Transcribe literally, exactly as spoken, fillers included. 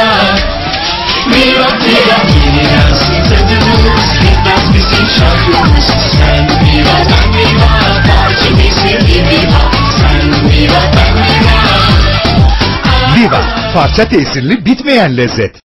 Viva Viva, yeni gelsin tadımız, bitmez bizim şarkımız. Sen Viva ben Viva, partimizi Viva. Sen Viva ben Viva. Viva, parça tesirli bitmeyen lezzet.